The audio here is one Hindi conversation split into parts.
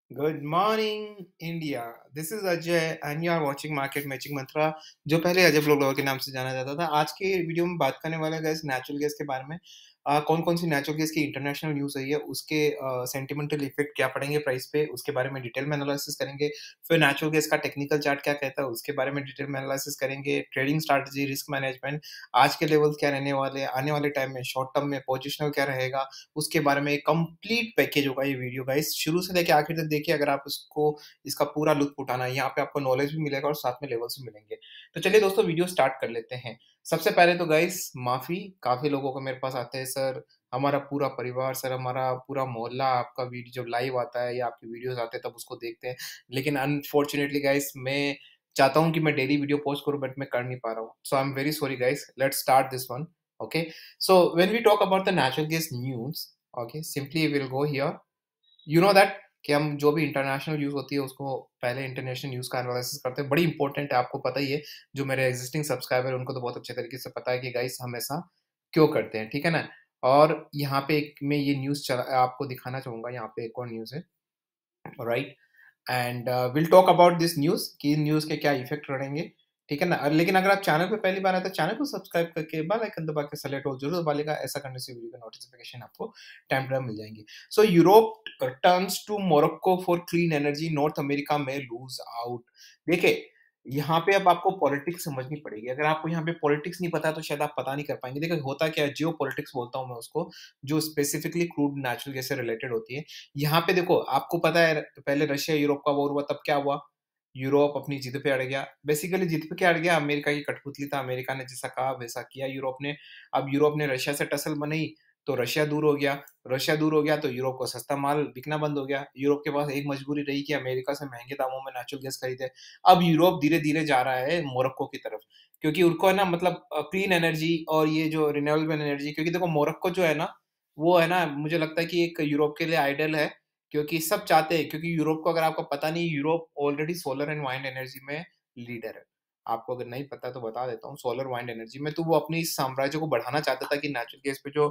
Good morning, India. This is Ajay and you are watching Market Matching Mantra, जो पहले अजय ब्लॉगर के नाम से जाना जाता था। आज के वीडियो में बात करने वाले गैस नेचुरल गैस के बारे में। कौन कौन सी नेचुरल गैस की इंटरनेशनल न्यूज़ आई है, उसके सेंटिमेंटल इफेक्ट क्या पड़ेंगे प्राइस पे, उसके बारे में डिटेल में एनालिसिस करेंगे। फिर नेचुरल गैस का टेक्निकल चार्ट क्या कहता है, उसके बारे में डिटेल में एनालिसिस करेंगे। ट्रेडिंग स्ट्रैटेजी, रिस्क मैनेजमेंट, आज के लेवल क्या रहने वाले, आने वाले टाइम में शॉर्ट टर्म में पोजिशनल क्या रहेगा, उसके बारे में एक कंप्लीट पैकेज होगा ये वीडियो गाइस। शुरू से लेके आखिर तक देखिए अगर आप इसको इसका पूरा लुत्फ उठाना है। यहाँ पे आपको नॉलेज भी मिलेगा और साथ में लेवल्स भी मिलेंगे। तो चलिए दोस्तों वीडियो स्टार्ट कर लेते हैं। सबसे पहले तो गाइस माफ़ी, काफ़ी लोगों को मेरे पास आते हैं सर, हमारा पूरा परिवार सर, हमारा पूरा मोहल्ला आपका वीडियो जब लाइव आता है या आपके वीडियोज़ आते हैं तब उसको देखते हैं। लेकिन अनफॉर्च्युनेटली गाइस मैं चाहता हूँ कि मैं डेली वीडियो पोस्ट करूँ बट मैं कर नहीं पा रहा हूँ। So I am very sorry guys, let's start this one. Okay, so when we talk about the natural gas news, okay, simply we'll go here. You know that कि हम जो भी इंटरनेशनल यूज़ होती है उसको पहले इंटरनेशनल न्यूज़ का एनालिसिस करते हैं। बड़ी इंपॉर्टेंट है, आपको पता ही है। जो मेरे एग्जिस्टिंग सब्सक्राइबर उनको तो बहुत अच्छे तरीके से पता है कि गाइस हम ऐसा क्यों करते हैं, ठीक है ना? और यहाँ पे एक मैं ये न्यूज़ चला आपको दिखाना चाहूँगा। यहाँ पे एक और न्यूज़ है, right? And will talk about this news कि न्यूज़ के क्या इफ़ेक्ट रहेंगे, ठीक है ना? लेकिन अगर आप चैनल पे पहली बार आए तो चैनल को सब्सक्राइब करके बेल आइकन दबा के सेलेक्ट ऑल ज़रूर दबा लेगा। ऐसा करने से वीडियो का नोटिफ़िकेशन आपको टाइम टू टाइम मिल जाएँगी। So Europe turns to Morocco for clean energy, North America में लूज़ आउट। देखिए, यहाँ पे अब आपको पॉलिटिक्स समझनी पड़ेगी। अगर आपको यहाँ पे पॉलिटिक्स नहीं पता है तो शायद आप पता नहीं कर पाएँगे। देखिए होता क्या है, जियोपॉलिटिक्स बोलता हूँ मैं उसको, जो स्पेसिफिकली क्रूड नेचुरल गैस से रिलेटेड होती है। यहाँ पे देखो आपको पता है पहले रशिया यूरोप का वॉर हुआ तब क्या हुआ? यूरोप अपनी जिद पे अड़ गया। बेसिकली जिद पे क्या अड़ गया? अमेरिका की कठपुतली था, अमेरिका ने जैसा कहा वैसा किया यूरोप ने। अब यूरोप ने रशिया से टसल बनाई तो रशिया दूर हो गया। रशिया दूर हो गया तो यूरोप को सस्ता माल बिकना बंद हो गया। यूरोप के पास एक मजबूरी रही कि अमेरिका से महँगे दामों में नेचुरल गैस खरीदे। अब यूरोप धीरे-धीरे जा रहा है मोरक्को की तरफ, क्योंकि उनको है ना मतलब क्लीन एनर्जी और ये जो रिन्यूएबल एनर्जी, क्योंकि देखो मोरक्को जो है ना, वो है ना मुझे लगता है कि एक यूरोप के लिए आइडल है। क्योंकि सब चाहते हैं, क्योंकि यूरोप को अगर आपको पता नहीं, Europe already solar and wind energy में लीडर है। आपको अगर नहीं पता तो बता देता हूँ, सोलर वाइंड एनर्जी में तो वो अपनी इस साम्राज्य को बढ़ाना चाहता था कि नेचुरल गैस पे जो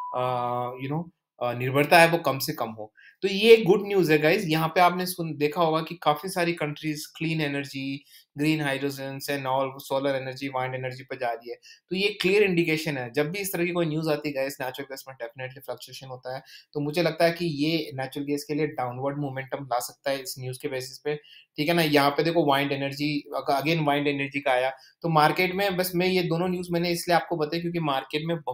निर्भरता है वो कम से कम हो। तो ये एक गुड न्यूज़ है गाइज़। यहाँ पे आपने सुन देखा होगा कि काफ़ी सारी countries clean energy, green hydrogens and all, solar energy, wind energy पे जा रही है। तो ये क्लियर इंडिकेशन है, जब भी इस तरह की कोई न्यूज़ आती है गाइज़, नेचुरल गैस में डेफिनिटली फ्लक्चुएशन होता है। तो मुझे लगता है कि ये नेचुरल गैस के लिए डाउनवर्ड मोमेंटम ला सकता है इस न्यूज़ के बेसिस पे, ठीक है ना? यहाँ पे देखो wind energy, again wind energy का आया, तो मार्केट में बस मैं ये दोनों न्यूज़ मैंने इसलिए आपको बताई क्योंकि मार्केट में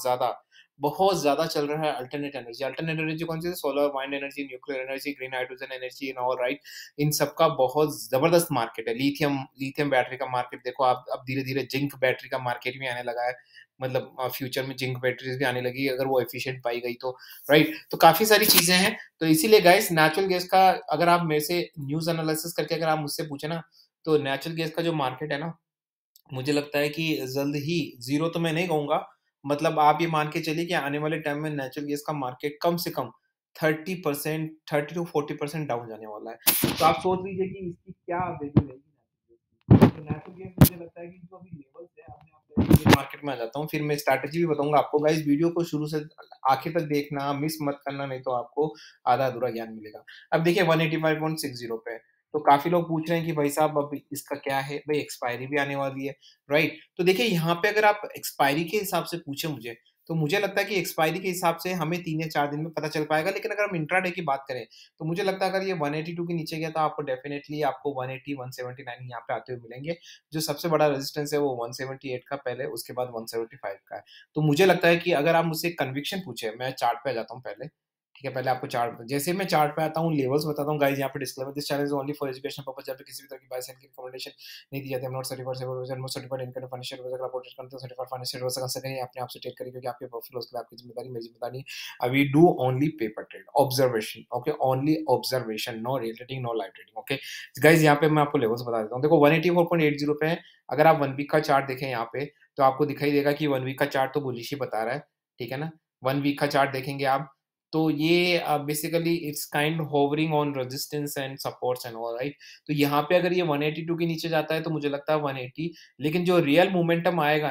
बहुत ज़्यादा चल रहा है अल्टरनेट एनर्जी। अल्टरनेट एनर्जी कौन-सी है? Solar, wind energy, nuclear energy, green hydrogen energy and all, right? इन सब का बहुत ज़बरदस्त मार्केट है। लिथियम लिथियम बैटरी का मार्केट देखो आप, अब धीरे-धीरे जिंक बैटरी का मार्केट भी आने लगा है। मतलब फ्यूचर में जिंक बैटरीज़ भी आने लगी अगर वो एफिशिएंट पाई गई तो, राइट? तो काफ़ी सारी चीज़ें हैं। तो इसीलिए गाइस नेचुरल गैस का अगर आप मेरे से न्यूज़ एनालिसिस करके अगर आप मुझसे पूछे ना, तो नेचुरल गैस का जो मार्केट है ना, मुझे लगता है कि जल्द ही, ज़ीरो तो मैं नहीं कहूँगा, मतलब आप ये मान के चलिए कि आने वाले टाइम में नेचुरल गैस का मार्केट कम से कम 30%, 30 टू 40% डाउन जाने वाला है। तो आप सोच लीजिए कि इसकी क्या वैल्यू रहेगी नेचुरल गैस की। तो नेचुरल गैस मुझे लगता है कि जो अभी लेवल्स है, अपने आप पहले मार्केट में आ जाता हूँ, फिर मैं स्ट्रैटेजी भी बताऊँगा आपको। गाइस वीडियो को शुरू से आखिर तक देखना, मिस मत करना, नहीं तो आपको आधा-अधूरा ज्ञान मिलेगा। अब देखिए 185.60 पे है। तो काफ़ी लोग पूछ रहे हैं कि भाई साहब अब इसका क्या है? भई एक्सपायरी भी आने वाली है, राइट? तो देखिए यहाँ पे अगर आप एक्सपायरी के हिसाब से पूछे मुझे, तो मुझे लगता है कि एक्सपायरी के हिसाब से हमें 3 या 4 दिन में पता चल पाएगा। लेकिन अगर हम इंट्राडे की बात करें, तो मुझे लगता है अगर ये 182 के नीचे गया तो आपको डेफिनिटली आपको 180, 179 यहाँ पे आते हुए मिलेंगे। जो सबसे बड़ा रेजिस्टेंस है वो 178 का पहले, उसके बाद 175 का है। तो मुझे लगता है कि अगर आप मुझसे कन्विक्शन पूछे, मैं चार्ट पे आ जाता हूँ पहले। ठीक है, पहले आपको चार्ट, जैसे मैं चार्ट पे आता हूँ, लेवल्स बताता हूँ गाइस। यहाँ पे disclaimer, this channel is only for education purpose. जहाँ पे किसी भी तरह की बाय सेल की रिकमेंडेशन नहीं दी जाती है। Not certified SEBI, not certified income financial adviser. अगर आप ऑडिट करते हो सर्टिफाइड फाइनेंशियल एडवाइजर कंसल्ट करिए, अपने आप से ट्रेड करिए, क्योंकि आपके प्रॉफिट के लिए आपकी जिम्मेदारी, मेरी जिम्मेदारी नहीं। We do only paper trade, observation, okay? Only observation, no real trading, no live trading, okay? Guys यहाँ पे मैं आपको लेवल्स बता देता हूँ। देखो 184.80 पे है। अगर आप 1 वीक का चार्ट देखें यहाँ पे, तो आपको दिखाई देगा कि 1 वीक का चार्ट तो बुलिश ही बता रहा है, ठीक है ना? 1 वीक का चार्ट देखेंगे आप, तो ये basically it's kind hovering on resistance and supports and all, right? तो यहाँ पे अगर ये 182 के नीचे जाता है तो मुझे लगता है 180, लेकिन जो रियल मोमेंटम आएगा ना,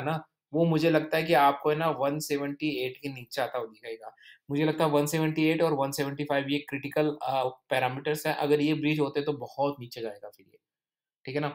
वो मुझे लगता है कि आपको है ना 178 के नीचे आता हुआ दिखेगा। मुझे लगता है 178 और 175 ये क्रिटिकल पैरामीटर्स हैं, अगर ये ब्रीच होते हैं तो बहुत नीचे जाएगा फिर ये, ठीक है ना?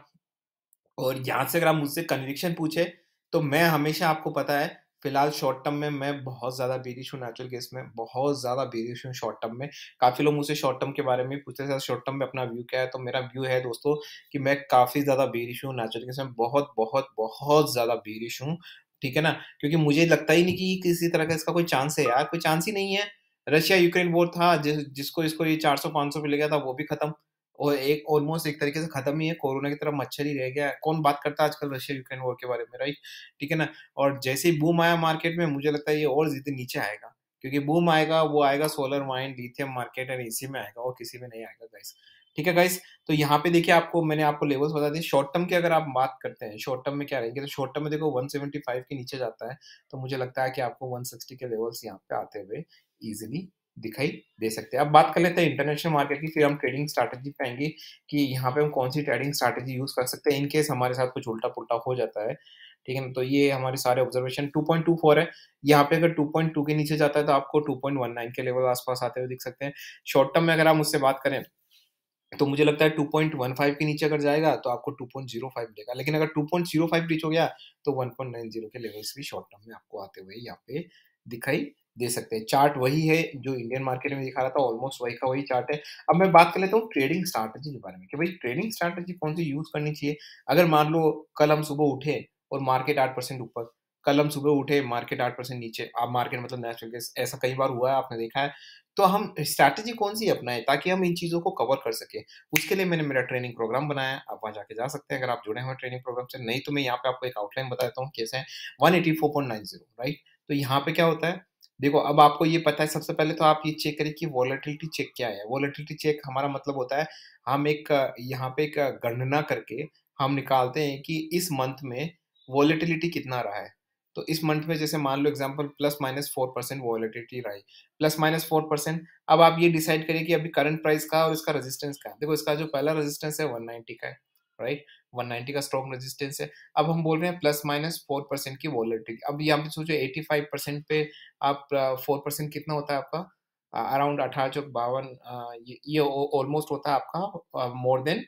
और यहाँ से अगर आप मुझसे कन्विक्शन पूछे, तो मैं हमेशा आपको पता है, फिलहाल शॉर्ट टर्म में मैं बहुत ज़्यादा बेरिश हूँ नेचुरल गैस में, बहुत ज़्यादा बेरिश हूँ शॉर्ट टर्म में। काफ़ी लोग मुझसे शॉर्ट टर्म के बारे में पूछते हैं, शॉर्ट टर्म में अपना व्यू क्या है? तो मेरा व्यू है दोस्तों कि मैं काफ़ी ज़्यादा बेरिश हूँ नेचुरल गैस में, बहुत, बहुत, बहुत ज़्यादा बेरिश हूँ, ठीक है ना? क्योंकि मुझे लगता ही नहीं कि किसी तरह का इसका कोई चांस है यार, कोई चांस ही नहीं है। रशिया-यूक्रेन वॉर था, जिसको इसको ये 400-500 पे ले गया था, वो भी खत्म। और एक ऑलमोस्ट एक तरीके से खत्म ही है, कोरोना की तरह मच्छर ही रह गया है। कौन बात करता है आजकल रशिया-यूक्रेन वॉर के बारे में, राइट? ठीक है ना? और जैसे ही बूम आया मार्केट में, मुझे लगता है ये और ज़्यादा नीचे आएगा, क्योंकि बूम आएगा, वो आएगा सोलर, वाइन, लिथियम मार्केट और इसी में आएगा और किसी में नहीं आएगा गाइस। ठीक है गाइस? तो यहाँ पे देखिए आपको मैंने आपको लेवल्स बता दिए। शॉर्ट टर्म की अगर आप बात करते हैं, शॉर्ट टर्म में क्या रहेंगे, तो शॉर्ट टर्म में देखो 175 के नीचे जाता है, तो मुझे लगता है कि आपको 160 के लेवल्स यहाँ पे आते हुए ईज़िली दिखाई दे सकते हैं। अब बात कर लेते हैं इंटरनेशनल मार्केट की, फिर हम ट्रेडिंग स्ट्रैटेजी पे आएँगे कि यहाँ पे हम कौन-सी ट्रेडिंग स्ट्रैटेजी यूज़ कर सकते हैं इन केस हमारे साथ कुछ उल्टा-पुल्टा हो जाता है, ठीक है ना? तो ये हमारे सारे ऑब्जर्वेशन 2.24 है, यहाँ पे अगर 2.2 के नीचे जाता है तो आपको 2.19 के लेवल आस-पास आते हुए दिख सकते हैं। शॉर्ट टर्म में अगर आप मुझसे बात करें तो मुझे लगता है 2.15 के नीचे अगर जाएगा तो आपको 2.05 मिलेगा। लेकिन अगर 2.05 रीच हो गया तो 1.90 के लेवल्स भी शॉर्ट टर्म में आपको आते हुए यहाँ पे दिखाई दे सकते हैं। चार्ट वही है जो इंडियन मार्केट में दिखा रहा था, ऑलमोस्ट वही का वही चार्ट है। अब मैं बात कर लेता हूँ ट्रेडिंग स्ट्रैटेजी के बारे में कि भाई ट्रेडिंग स्ट्रैटेजी कौन-सी यूज़ करनी चाहिए? अगर मान लो कल हम सुबह उठे और मार्केट 8% ऊपर, कल हम सुबह उठे मार्केट 8% नीचे, अब मार्केट मतलब नेचुरल गैस ऐसा कई बार हुआ है, आपने देखा है। तो हम स्ट्रैटेजी कौन-सी अपनाएँ ताकि हम इन चीज़ों को कवर कर सकें? उसके लिए मैंने मेरा ट्रेनिंग प्रोग्राम बनाया है, आप वहाँ जाके जा सकते हैं अगर आप जुड़े हुए हैं ट्रेनिंग प्रोग्राम से, नहीं तो मैं यहाँ पे आपको एक आउटलाइन बता देता हूँ कैसे है 184.90 राइट? तो यहाँ पे क्या होता है, देखो अब आपको ये पता है सबसे पहले तो आप ये चेक करिए कि वोलेटिलिटी चेक क्या है? वोलेटिलिटी चेक हमारा मतलब होता है, हम एक यहाँ पे एक गणना करके हम निकालते हैं कि इस मंथ में वोलेटिलिटी कितना रहा है। तो इस मंथ में जैसे मान लो एग्ज़ाम्पल प्लस माइनस 4% वोलेटिलिटी रही, प्लस माइनस 4%। अब आप ये डिसाइड करिए कि अभी करंट प्राइस का और इसका रेजिस्टेंस का है। देखो इसका जो पहला रेजिस्टेंस है 190 का है, राइट? 190 का स्ट्रॉन्ग रेजिस्टेंस है। अब हम बोल रहे हैं प्लस माइनस 4% की वोलेटिलिटी। अब यहाँ पे सोचो 85% पे आप 4% कितना होता है आपका? अराउंड 18 चौक 52 ये ऑलमोस्ट होता है आपका more than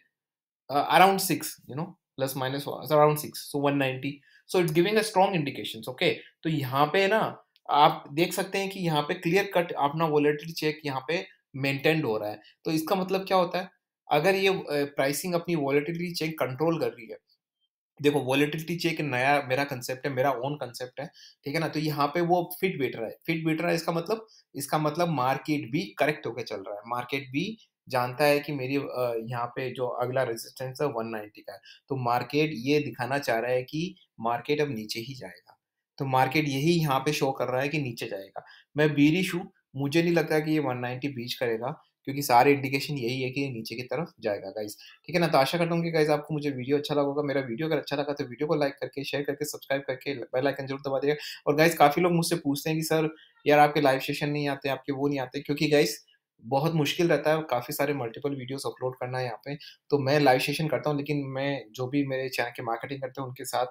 around 6, plus minus around 6, so 190, so it's giving a strong indications, okay? तो यहाँ पे ना आप देख सकते हैं कि यहाँ पे क्लियर कट अपना वोलेटिलिटी चेक यहाँ पे मेंटेन्ड हो रहा है। तो इसका मतलब क्या होता है, अगर ये प्राइसिंग अपनी वोलेटिलिटी चेक कंट्रोल कर रही है, देखो वोलेटिलिटी चेक नया मेरा कांसेप्ट है, मेरा ओन कांसेप्ट है, ठीक है ना? तो यहाँ पे वो फिट बैठ रहा है, फिट बैठ रहा है इसका मतलब मार्केट भी करेक्ट होके चल रहा है। मार्केट भी जानता है कि मेरी यहाँ पे जो अगला रेजिस्टेंस है 190 का है। तो मार्केट ये दिखाना चाह रहा है कि मार्केट अब नीचे ही जाएगा। तो मार्केट यही यहाँ पे शो कर रहा है कि नीचे जाएगा। मैं बेयरिश हूँ, मुझे नहीं लगता कि ये 190 ब्रीच करेगा, क्योंकि सारे इंडिकेशन यही है कि ये नीचे की तरफ जाएगा गाइस। ठीक है ना? तो आशा करता हूँ कि गाइस आपको मुझे वीडियो अच्छा लगा होगा। मेरा वीडियो अगर अच्छा लगा तो वीडियो को लाइक करके, शेयर करके, सब्सक्राइब करके बेल आइकन ज़रूर दबा दिएगा। और गाइस काफ़ी लोग मुझसे पूछते हैं कि सर यार आपके लाइव सेशन नहीं आते, आपके वो नहीं आते, क्योंकि गाइस बहुत मुश्किल रहता है, काफ़ी सारे मल्टीपल वीडियोज़ अपलोड करना है यहाँ पे। तो मैं लाइव सेशन करता हूँ, लेकिन मैं जो भी मेरे चैनल के मार्केटिंग करते हैं उनके साथ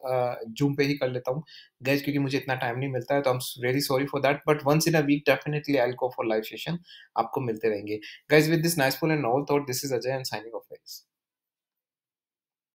ज़ूम पे ही कर लेता हूँ गाइस, क्योंकि मुझे इतना टाइम नहीं मिलता है, तो I am really sorry for that, but once in a week definitely I will go for live session, आपको मिलते रहेंगे। Guys, with this nice, full and novel thought, this is Ajay and signing off.